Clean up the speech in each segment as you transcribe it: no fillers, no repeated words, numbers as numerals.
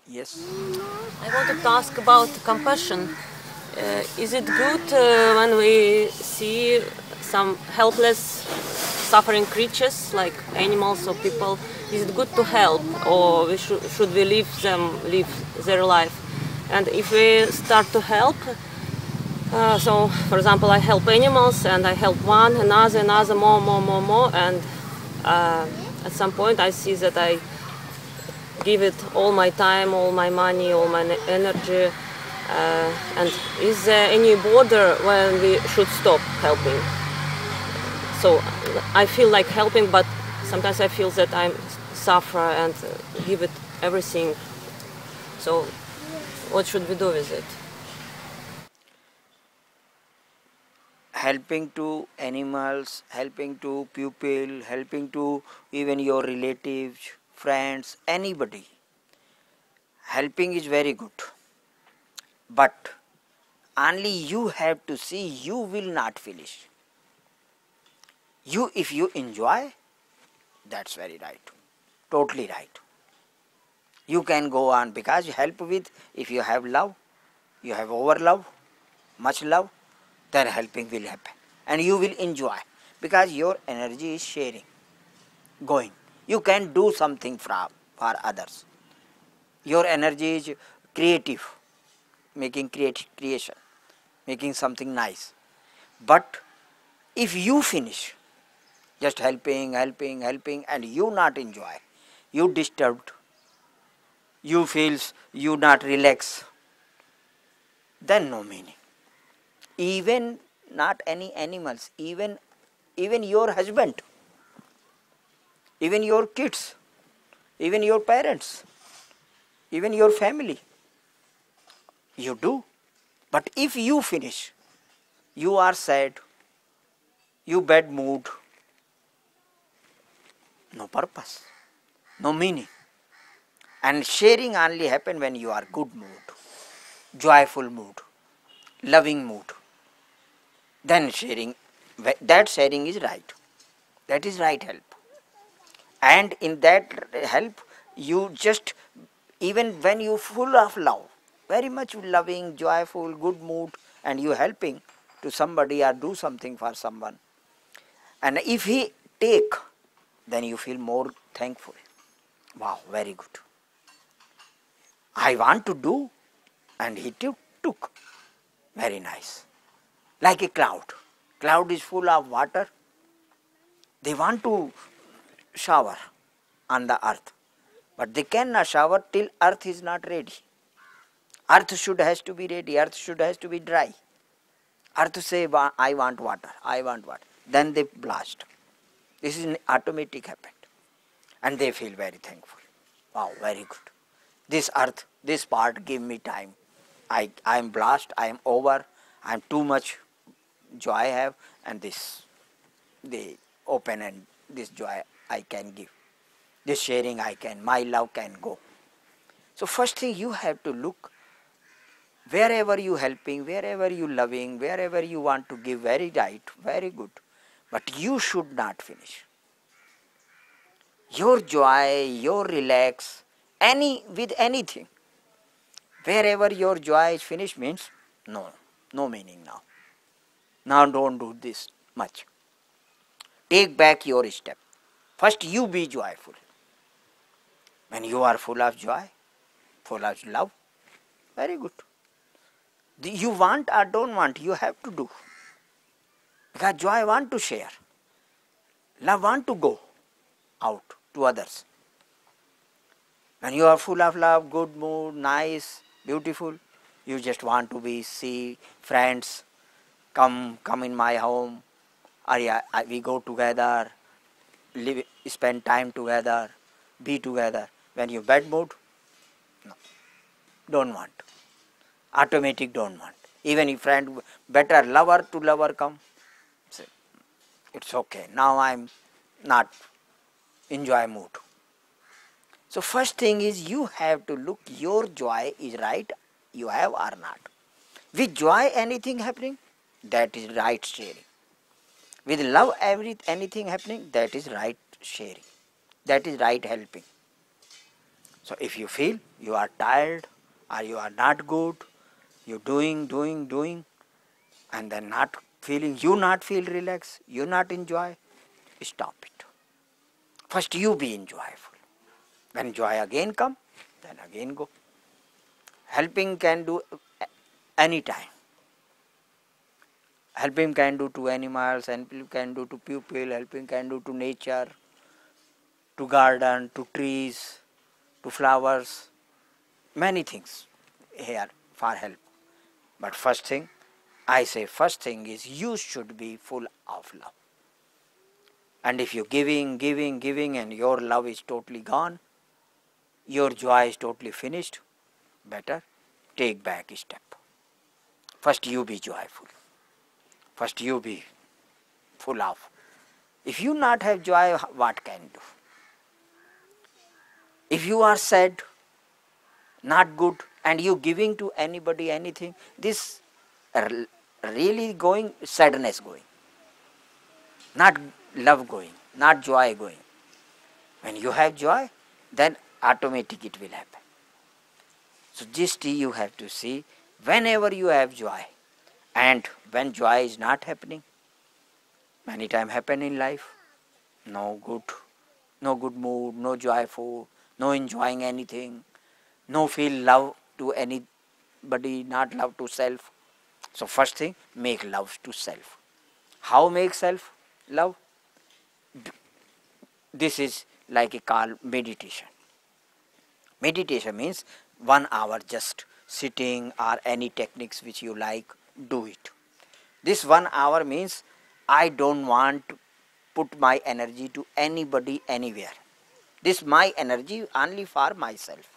Yes. I wanted to ask about compassion. Is it good when we see some helpless, suffering creatures like animals or people? Is it good to help, or should we leave them live their life? And if we start to help, so for example, I help animals and I help one, another, more, and at some point I see that I give it all my time, all my money, all my energy. And is there any border when we should stop helping? So I feel like helping, but sometimes I feel that I suffer and give it everything. So what should we do with it? Helping to animals, helping to people, helping to even your relatives, friends, anybody. Helping is very good. But only you have to see you will not finish. You, if you enjoy, that's very right. Totally right. You can go on because you help with, if you have love, you have over love, much love, then helping will happen. And you will enjoy because your energy is sharing, going. You can do something for others. Your energy is creative, making creation, making something nice. But if you finish just helping, and you not enjoy, you disturbed, you feels you not relax, then no meaning. Even not any animals, even your husband, even your kids, even your parents, even your family, you do. But if you finish, you are sad, you bad mood, no purpose, no meaning. And sharing only happen when you are good mood, joyful mood, loving mood. Then sharing, that sharing is right. That is right help. And in that help, you just, even when you full of love, very much loving, joyful, good mood, and you helping to somebody or do something for someone, and if he take, then you feel more thankful. Wow, very good. I want to do, and he took. Very nice. Like a cloud. Cloud is full of water. They want to shower on the earth, but they cannot shower till earth is not ready. Earth should has to be ready. Earth should has to be dry. Earth say, I want water. I want water. Then they blast. This is an automatic happened. And they feel very thankful. Wow, very good. This earth, this part give me time. I am blast, I am over, I am too much joy I have, and this they open, and this joy I can give. This sharing I can, my love can go. So first thing you have to look, wherever you helping, wherever you loving, wherever you want to give, very right, very good. But you should not finish. Your joy, your relax, with anything. Wherever your joy is finished means no meaning now. Now don't do this much. Take back your step. First you be joyful. When you are full of joy, full of love, very good. You want or don't want, you have to do. Because joy want to share. Love want to go out to others. When you are full of love, good mood, nice, beautiful, you just want to be, see friends, come in my home, or yeah, we go together, live, spend time together, be together. When you bad mood, no, don't want. Automatic don't want. Even if friend, better lover to lover come, say, it's okay. Now I'm not enjoy mood. So first thing is you have to look your joy is right, you have or not. With joy anything happening, that is right sharing. With love anything happening, that is right sharing. That is right helping. So if you feel you are tired or you are not good, you doing, and then not feeling, you not feel relaxed, you not enjoy, stop it. First you be enjoyable. When joy again come, then again go. Helping can do any time. Helping can do to animals, helping can do to people, helping can do to nature, to garden, to trees, to flowers, many things here for help. But first thing, I say first thing is you should be full of love. And if you're giving and your love is totally gone, your joy is totally finished, better take back a step. First you be joyful. First you be full of. If you not have joy, what can do? If you are sad, not good, and you giving to anybody anything, this really going, sadness going. Not love going, not joy going. When you have joy, then automatic it will happen. So this you have to see whenever you have joy, and when joy is not happening, many times happen in life, no good mood, no joyful, no enjoying anything, no feel love to anybody, not love to self. So first thing, make love to self. How make self love? This is like a called meditation. Meditation means 1 hour just sitting or any techniques which you like, do it. This 1 hour means I don't want to put my energy to anybody anywhere. This my energy only for myself.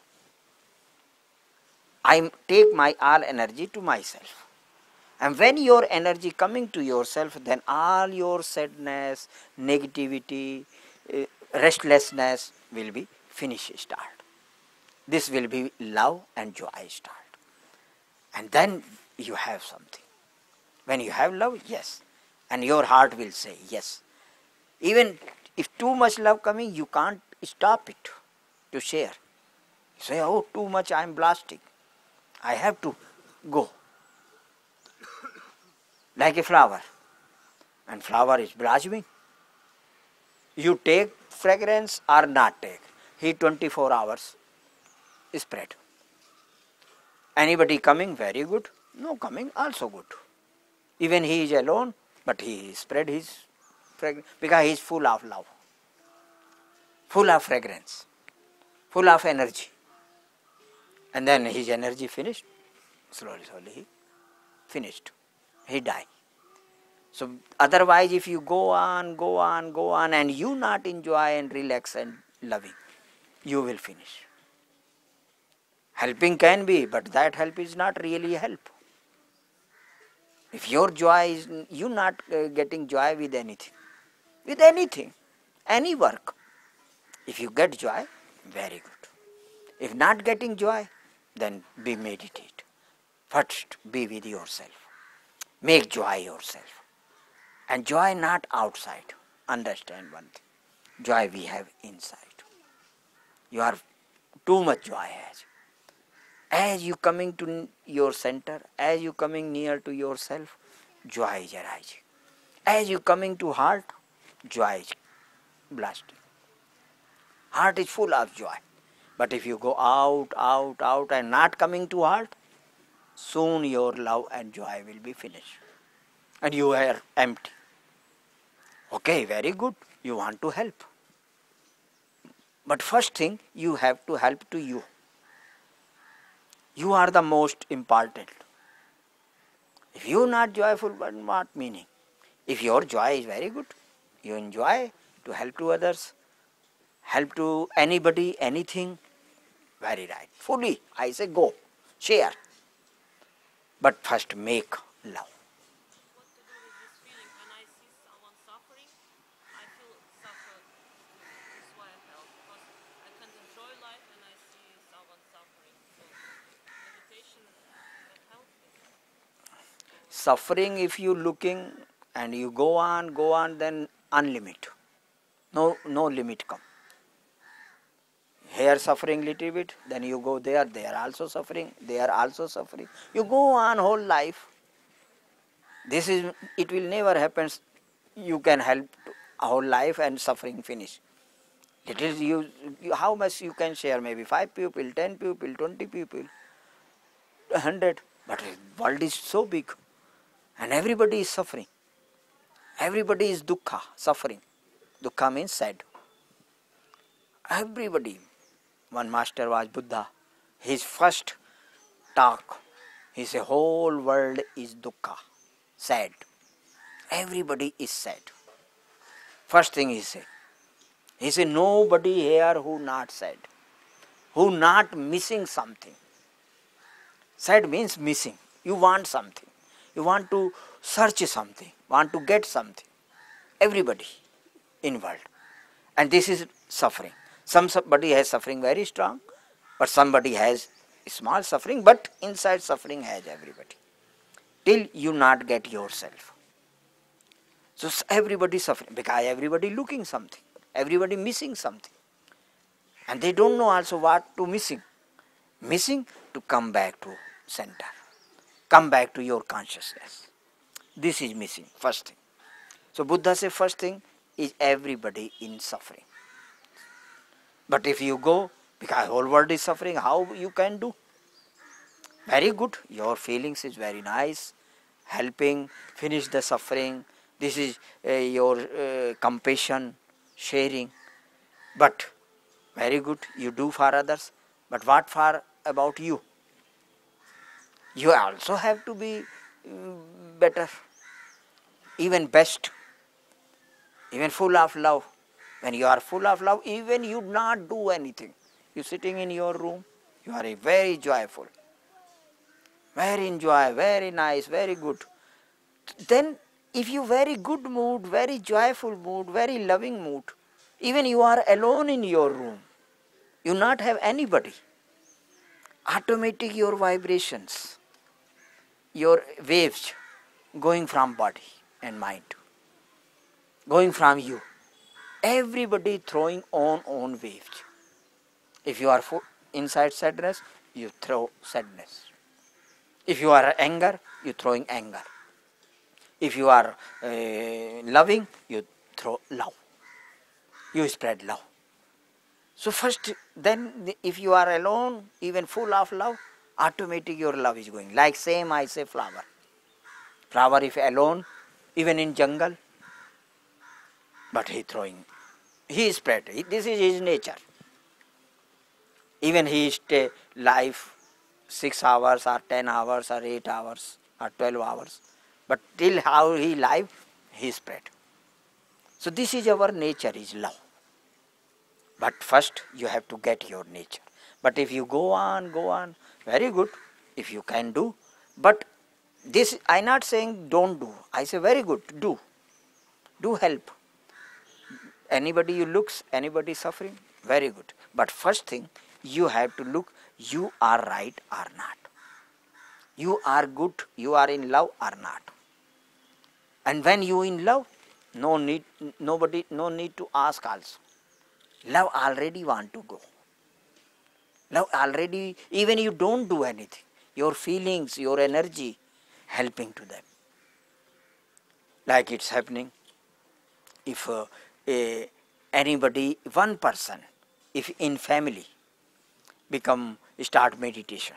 I take my all energy to myself. And when your energy coming to yourself, then all your sadness, negativity, restlessness will be finished start. This will be love and joy start. And then you have something. When you have love, yes. And your heart will say yes. Even if too much love coming, you can't stop it to share. You say, oh, too much I am blasting. I have to go. Like a flower. And flower is blossoming. You take fragrance or not take. Heat 24 hours spread. Anybody coming, very good. No coming, also good. Even he is alone, but he spread his fragrance because he is full of love, full of fragrance, full of energy. And then his energy finished, slowly he finished. He died. So otherwise if you go on and you not enjoy and relax and loving, you will finish. Helping can be, but that help is not really help. If your joy is, you not getting joy with anything, any work. If you get joy, very good. If not getting joy, then be meditate. First be with yourself. Make joy yourself. And joy not outside. Understand one thing. Joy we have inside. You are too much joy has. As you coming to your center, as you coming near to yourself, joy is arising. As you coming to heart, joy is blasting. Heart is full of joy. But if you go out and not coming to heart, soon your love and joy will be finished. And you are empty. Okay, very good. You want to help. But first thing, you have to help to you. You are the most important. If you are not joyful, but what meaning? If your joy is very good, you enjoy to help to others, help to anybody, anything, very right. Fully, I say go, share. But first make love. What to do with this feeling? When I see someone suffering, I feel suffered. This is why I help, because I can't enjoy life when I see someone suffering. So meditation can help me. Suffering, if you looking and you go on, then unlimited. No limit come. here suffering little bit, then you go there, they are also suffering, they are also suffering. You go on whole life. This is, it will never happen. You can help a whole life and suffering finish. Little how much you can share? Maybe 5 people, 10 people, 20 people, 100. But the world is so big, and everybody is suffering. Everybody is dukkha, suffering. Dukkha means sad. Everybody. One master was Buddha. His first talk, he said, whole world is dukkha, sad. Everybody is sad. First thing he said. He said, nobody here who not sad, who not missing something. Sad means missing. You want something. You want to search something, want to get something. Everybody in world. And this is suffering. Somebody has suffering very strong, but somebody has small suffering, but inside suffering has everybody. Till you not get yourself. So everybody suffering, because everybody looking something, everybody missing something. And they don't know also what to missing. Missing to come back to center. Come back to your consciousness. This is missing, first thing. So Buddha says first thing is everybody in suffering. But if you go, because whole world is suffering, how you can do? Very good, your feelings is very nice, helping, finish the suffering. This is your compassion, sharing. But very good, you do for others. But what for about you? You also have to be better, even best, even full of love. When you are full of love, even you not do anything. You sitting in your room, you are very joyful, very enjoy, very nice, very good. Then if you very good mood, very joyful mood, very loving mood, even you are alone in your room, you not have anybody, automatic your vibrations, your waves going from body and mind, going from you. Everybody throwing on waves. If you are inside sadness, you throw sadness. If you are anger, you throwing anger. If you are loving, you throw love. You spread love. So first, then if you are alone, even full of love, automatic your love is going. Like same I say flower. Flower if alone, even in jungle, but he throwing, he spread. This is his nature. Even he stay life 6 hours or 10 hours or 8 hours or 12 hours. But till how he live, he spread. So this is our nature, is love. But first you have to get your nature. But if you go on, very good, if you can do. But this, I not saying don't do. I say very good, do. Do help. Anybody you looks, anybody suffering, very good. But first thing, you have to look, you are right or not. You are good, you are in love or not. And when you in love, no need to ask also. Love already want to go. Love already, even you don't do anything, your feelings, your energy, helping to them. Like it's happening, if anybody, one person, if in family, start meditation.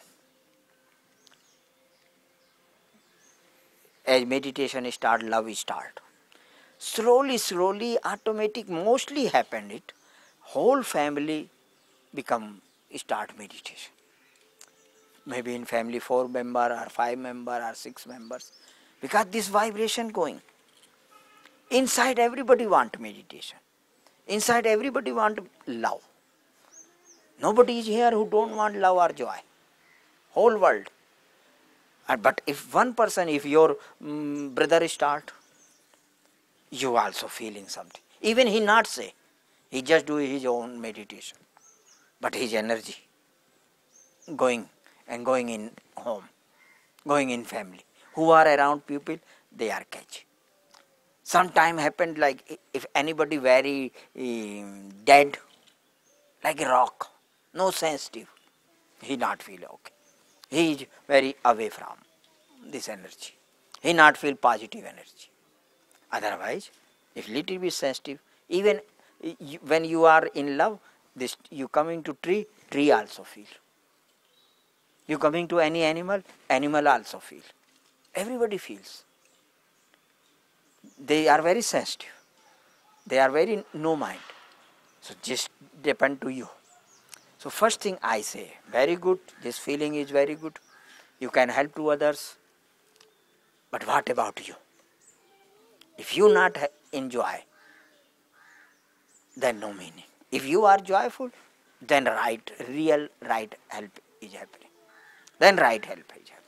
As meditation start, love start. Slowly, automatic, mostly happened it, whole family start meditation. Maybe in family 4 member or 5 member or 6 members. Because this vibration going. Inside everybody want meditation. Inside everybody want love. Nobody is here who don't want love or joy. Whole world. But if one person, if your brother start, you also feeling something. Even he not say, he just do his own meditation. But his energy going in home, going in family. Who are around people, they are catch. Sometime happened like if anybody very dead, like a rock, no sensitive, he not feel okay. He is very away from this energy. He not feel positive energy. Otherwise, if little bit sensitive, even when you are in love, this you coming to tree, tree also feel. You coming to any animal, animal also feel. Everybody feels. They are very sensitive. They are very no mind. So just depend to you. So first thing I say, very good, this feeling is very good. You can help to others. But what about you? If you not enjoy, then no meaning. If you are joyful, then real right help is happening. Then right help is happening.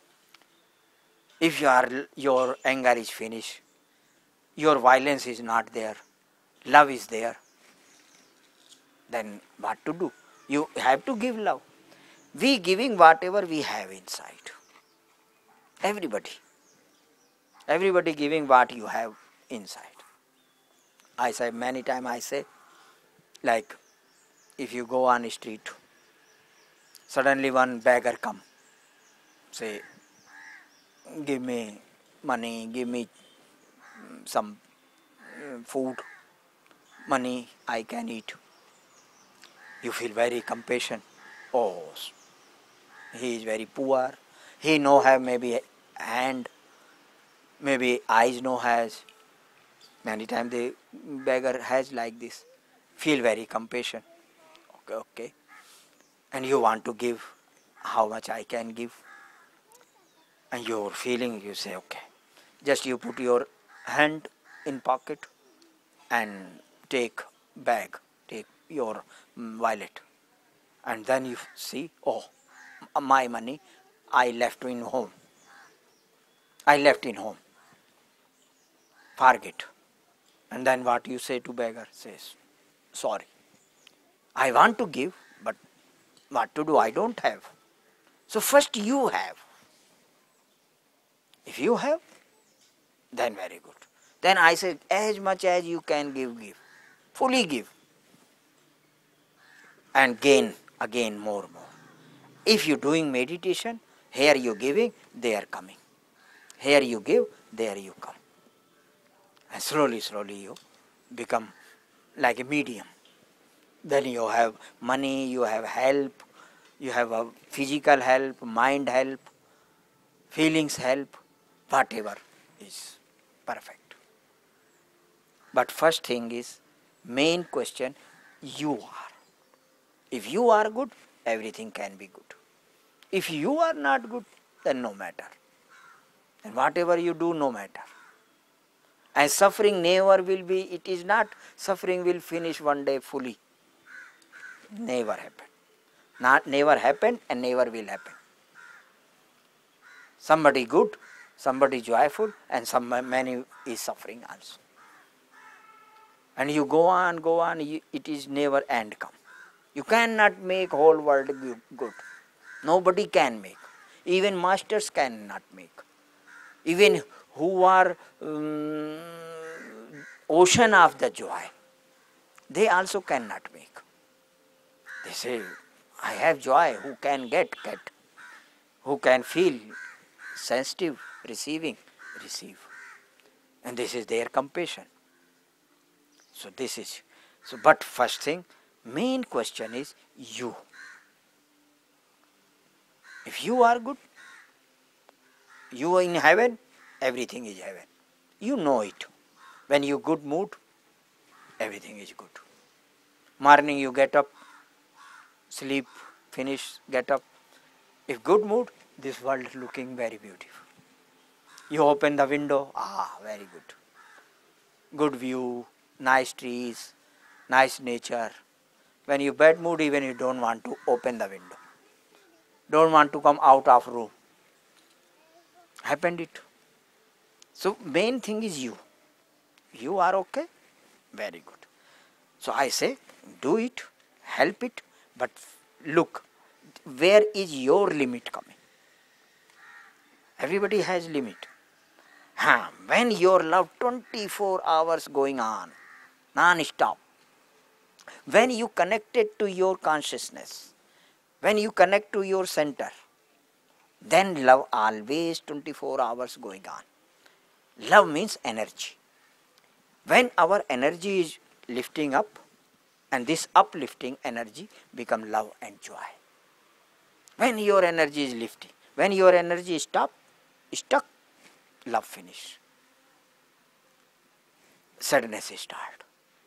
If your anger is finished, your violence is not there, love is there, then what to do? You have to give love. We giving whatever we have inside. Everybody. Everybody giving what you have inside. I say many times I say, like if you go on the street, suddenly one beggar come, say, give me money, give me some food, money I can eat. You feel very compassion. Oh, he is very poor. He no have maybe hand, maybe eyes no has. Many times the beggar has like this. Feel very compassion. Okay. And you want to give how much I can give. And your feeling, you say, okay. Just you put your hand in pocket and take bag, take your wallet. And then you see, oh, my money I left in home. I left in home. Forget. And then what you say to beggar? Says, sorry. I want to give, but what to do? I don't have. So first you have. If you have, then very good. Then I say, as much as you can give, give. Fully give. And gain again more. If you doing meditation, here you giving, they are coming. Here you give, there you come. And slowly you become like a medium. Then you have money, you have help, you have a physical help, mind help, feelings help, whatever is perfect. But first thing is, main question, you are. If you are good, everything can be good. If you are not good, then no matter. And whatever you do, no matter. And suffering never will be, it is not suffering will finish one day fully. Never happen. Never happened and never will happen. Somebody good, somebody joyful, and many is suffering also. And you go on, it is never end come. You cannot make whole world good. Nobody can make. Even masters cannot make. Even who are ocean of the joy, they also cannot make. They say, I have joy, who can get. Who can feel, sensitive, receiving, receive. And this is their compassion. So this is, but first thing, main question is you. If you are good, you are in heaven, everything is heaven. You know it. When you good mood, everything is good. Morning you get up, sleep, finish, get up. If good mood, this world looking very beautiful. You open the window, very good. Good view, nice trees, nice nature. When you bad mood, even you don't want to open the window. Don't want to come out of room. Happened it. So main thing is you. You are okay? Very good. So I say, do it, help it, but look, where is your limit coming? Everybody has limit. When your love 24 hours going on, non-stop, When you connected to your consciousness, when you connect to your center, then love always 24 hours going on. Love means energy. When our energy is lifting up, and this uplifting energy become love and joy. When your energy is lifting, when your energy is stuck, love finish. Sadness start.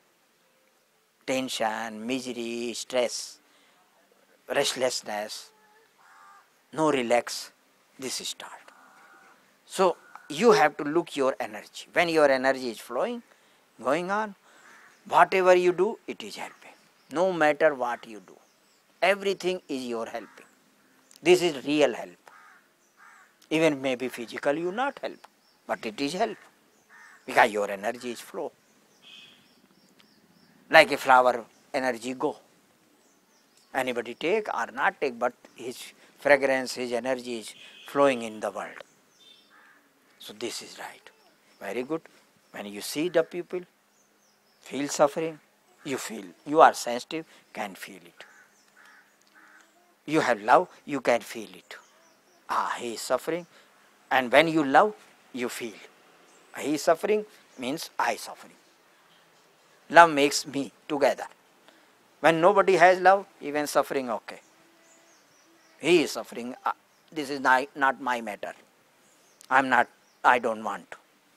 Tension, misery, stress, restlessness, no relax, this start. So you have to look your energy. When your energy is flowing, going on, whatever you do, it is helping. No matter what you do, everything is your helping. This is real help. Even maybe physical you not help, but it is help because your energy is flow. Like a flower energy go. Anybody take or not take, but his fragrance, his energy is flowing in the world. So this is right. Very good. When you see the people feel suffering, you feel. You are sensitive, can feel it. You have love, you can feel it. He is suffering. And when you love, you feel. He is suffering means I suffering. Love makes me together. When nobody has love, even suffering okay. He is suffering. This is not my matter. I don't want.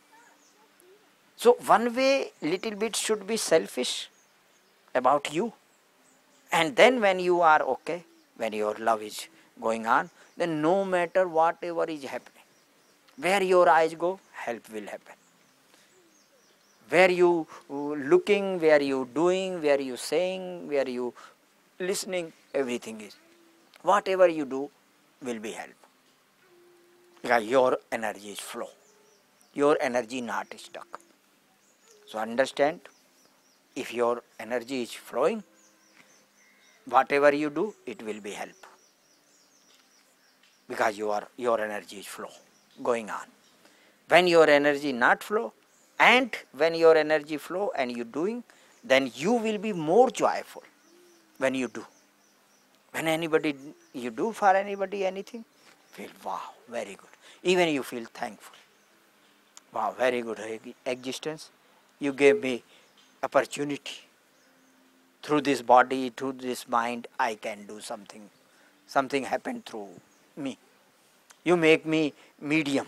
So one way little bit should be selfish about you. And then when you are okay, when your love is going on, then no matter whatever is happening, where your eyes go, help will happen. Where you looking, where you doing, where you saying, where you listening, everything is. Whatever you do will be help. Because your energy is flow. Your energy not stuck. So understand, if your energy is flowing, whatever you do, it will be help. Because your energy is flow, going on. When your energy not flow, and when your energy flow and you doing, then you will be more joyful when you do. When you do for anybody anything, feel wow, very good. Even you feel thankful. Wow, very good existence. You gave me opportunity. Through this body, through this mind, I can do something. Something happened through me. You make me medium.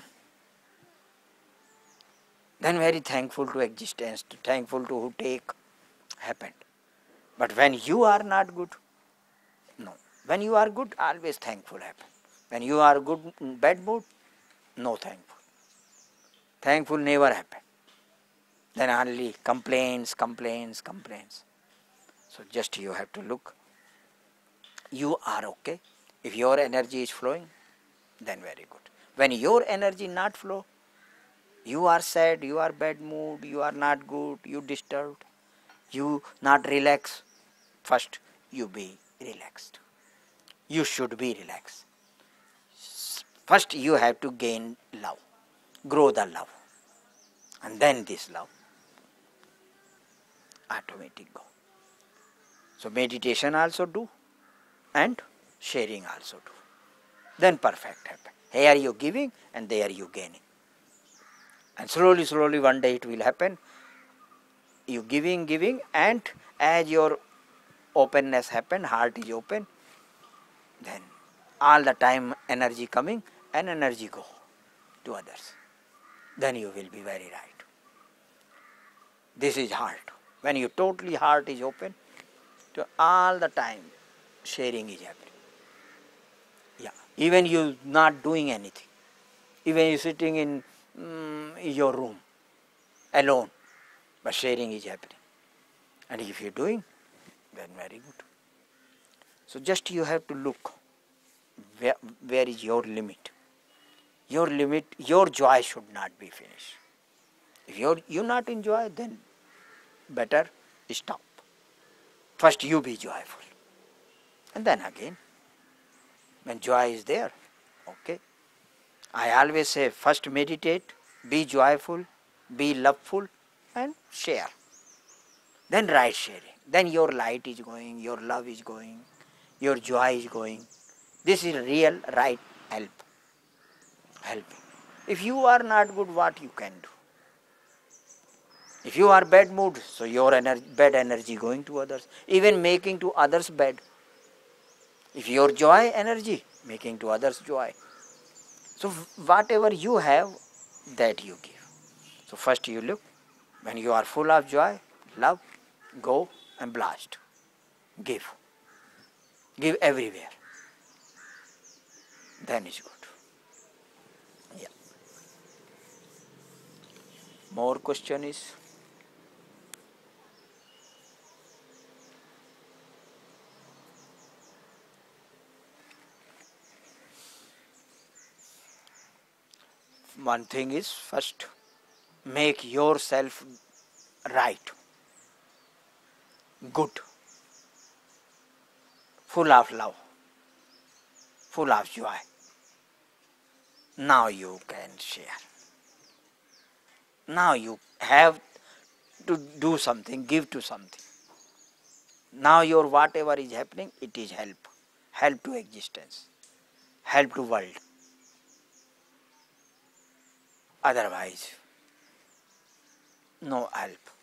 Then very thankful to existence, thankful to who take happened. But when you are not good, no. When you are good, always thankful happen. When you are good in bad mood, no thankful. Thankful never happen. Then only complaints. So just you have to look. You are okay. If your energy is flowing, then very good. When your energy not flow, you are sad, you are bad mood, you are not good, you disturbed, you not relaxed. First, you be relaxed. You should be relaxed. First, you have to gain love, grow the love, and then this love automatic go. So meditation also do, and sharing also do. Then perfect happen. Here you giving, and there you gaining. And slowly one day it will happen. You giving, and as your openness happen, heart is open, then all the time energy coming and energy go to others. Then you will be very right. This is heart. When you totally heart is open, to all the time sharing is happening. Yeah. Even you not doing anything. Even you sitting in your room alone, but sharing is happening. And if you are doing, then very good. So just you have to look where is your limit. Your limit, your joy should not be finished. If you not enjoy, then better stop. First you be joyful. And then again, when joy is there, okay. I always say first meditate, be joyful, be loveful, and share. Then right sharing. then your light is going, your love is going, your joy is going. This is real right help. Helping. If you are not good, what you can do? If you are bad mood, so your bad energy going to others, even making to others bad. If your joy energy, making to others joy. So whatever you have, that you give. So first you look, when you are full of joy, love, go and blast. Give. Give everywhere. Then it's good. Yeah. More question is? One thing is, first, make yourself right, good, full of love, full of joy. Now you can share. Now you have to do something, give to something. Now your whatever is happening, it is help. Help to existence. Help to world. Otherwise, no help.